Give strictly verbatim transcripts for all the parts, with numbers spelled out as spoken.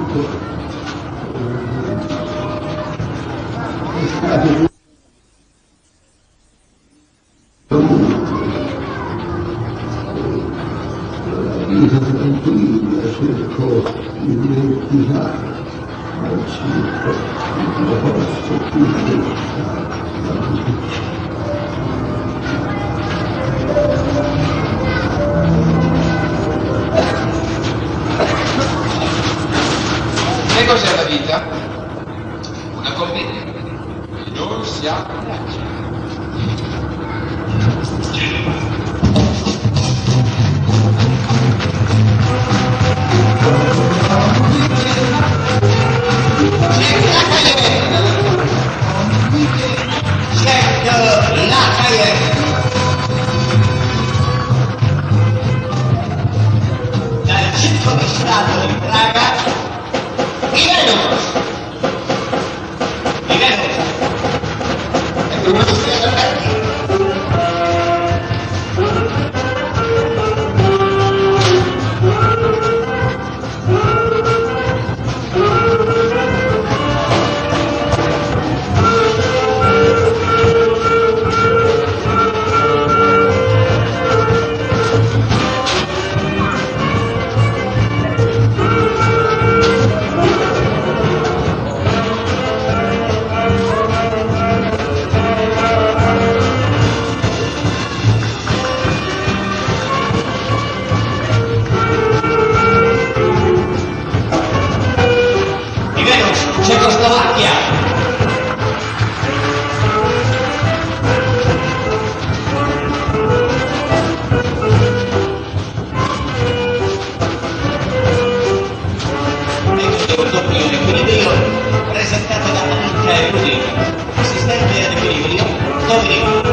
Che cos'è la vita? Una commedia. Noi siamo ghiacci. Dal circo di Stato di Praga, i Venus! I Venus! E tu non sei aperti! Cecoslovacchia! Equilibrio priore, equilibrio presentato da Annica e Rudi, assistente ad equilibrio, Domenico.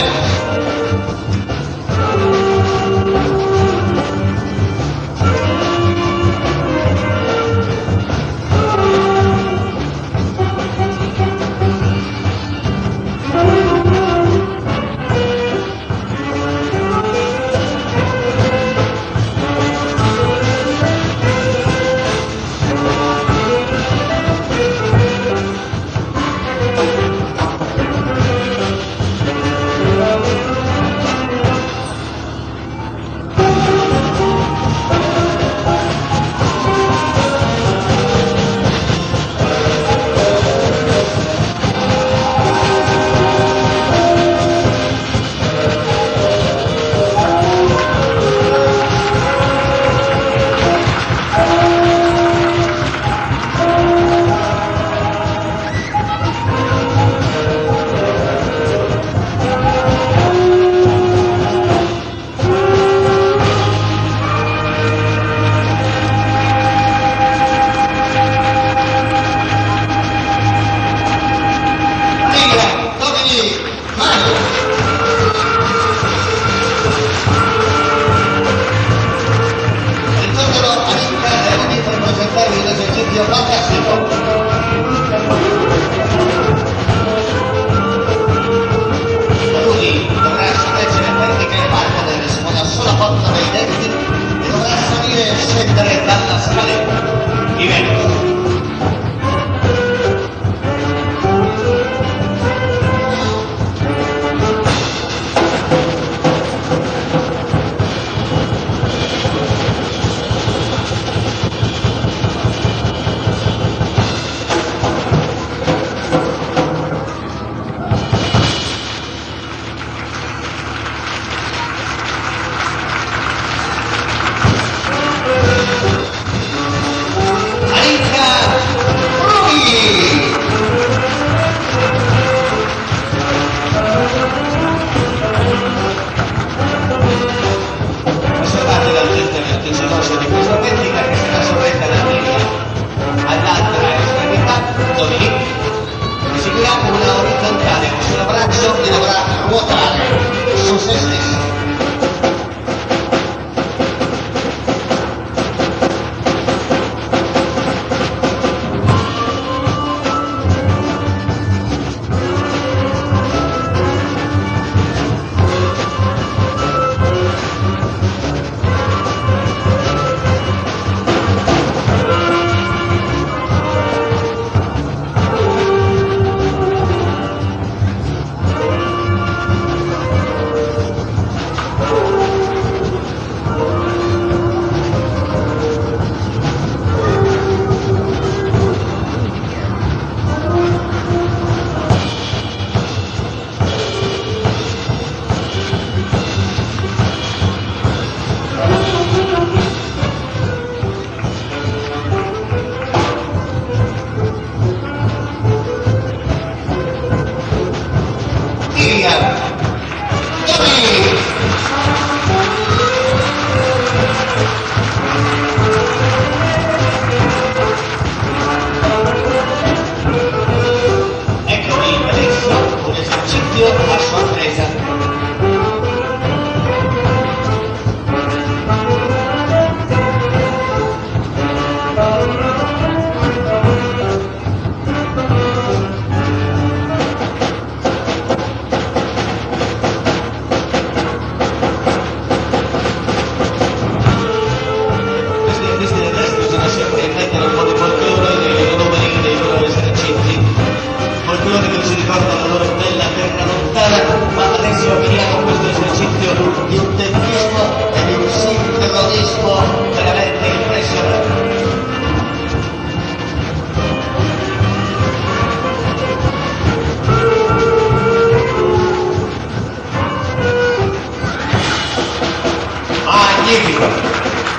Thank you. protagonismo veramente impressionante. Magnifico!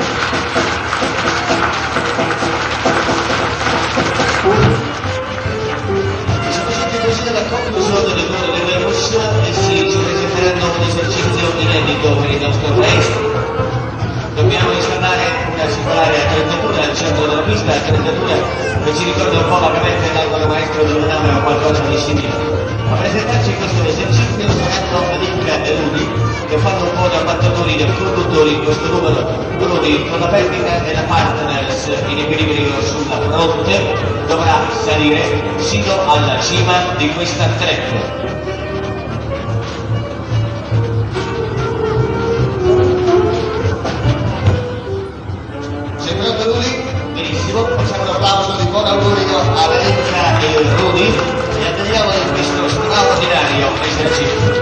Conclusione del mondo del Venus e si, si presenteranno un esercizio inedito per il nostro paese. Dobbiamo installare una singolare attrezzatura al centro della pista, attrezzatura che ci ricorda un po' vagamente l'angolo maestro di una nave o qualcosa di simile. A presentarci in questo esercizio saranno Nick e Rudy, che fanno un po' da battatori e conduttori in questo numero. Rudy con la perdita e la partners in equilibrio sulla fronte dovrà salire sino alla cima di questa track. Sei pronto Rudy? Benissimo, facciamo un applauso di buon augurio a Valenza e Rudy e andiamo in questo straordinario esercizio.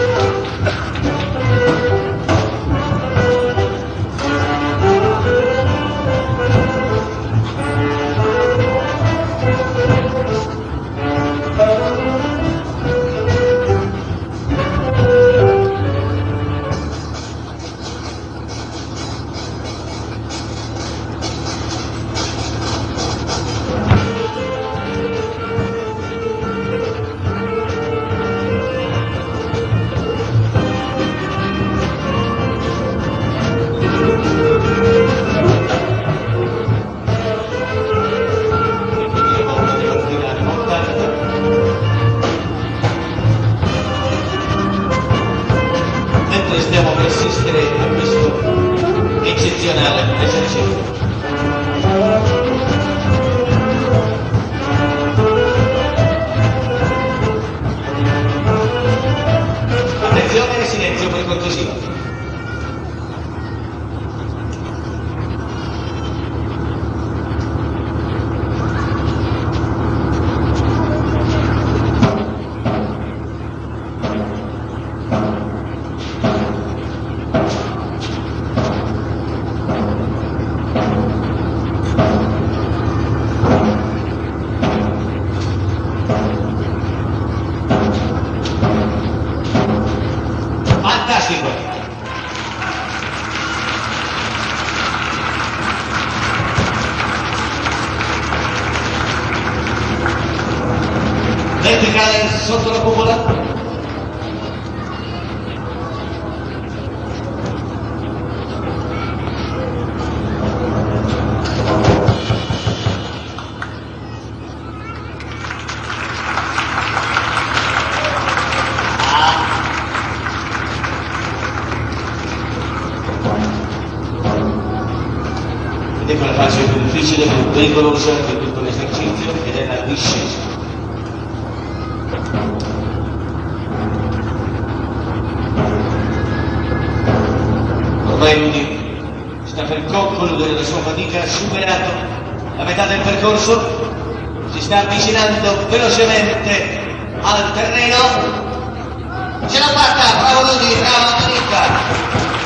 Stiamo per assistere a questo eccezionale esercizio. Attenzione e silenzio per cortesia. Fantastico! Verticale sotto la cupola. Ed ecco la fase più difficile, più pericolosa di tutto l'esercizio ed è la discesa. Ormai Rudy sta per concludere la sua fatica, ha superato la metà del percorso, si sta avvicinando velocemente al terreno. Ce l'ha fatta, bravo Rudy, bravo Monica!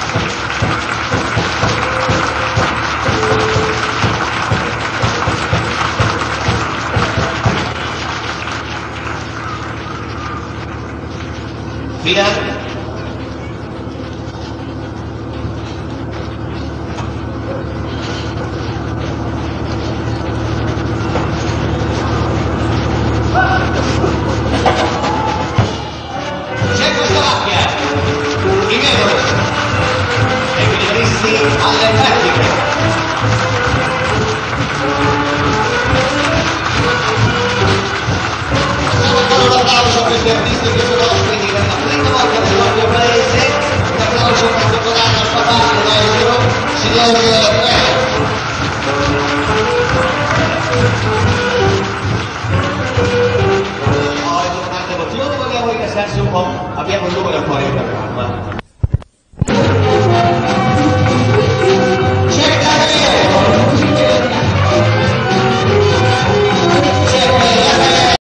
Finale. C'è questa macchina, i Venus, equilibristi alle pratiche. Facciamo ancora un applauso a questi artisti che sono ospiti per la prima volta nel nostro paese, un applauso particolare al papà del maestro, signor Prego. Oh, è una grande emozione, vogliamo rilassarsi un po', abbiamo un numero ancora in programma.